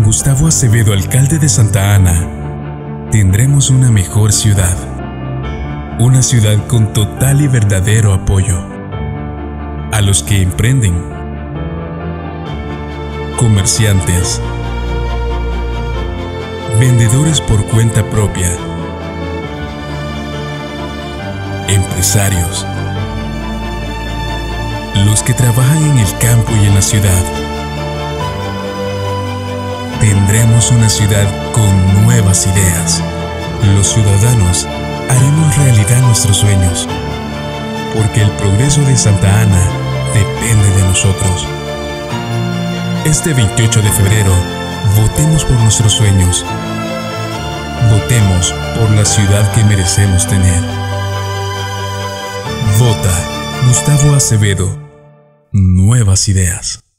Gustavo Acevedo, alcalde de Santa Ana, tendremos una mejor ciudad. Una ciudad con total y verdadero apoyo a los que emprenden, comerciantes, vendedores por cuenta propia, empresarios, los que trabajan en el campo y en la ciudad. Tendremos una ciudad con nuevas ideas. Los ciudadanos haremos realidad nuestros sueños, porque el progreso de Santa Ana depende de nosotros. Este 28 de febrero, votemos por nuestros sueños. Votemos por la ciudad que merecemos tener. Vota Gustavo Acevedo. Nuevas ideas.